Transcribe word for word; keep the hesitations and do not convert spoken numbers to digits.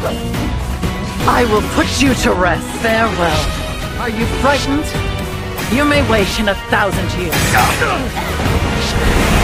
I will put you to rest. Farewell. Are you frightened? You may wait in a thousand years.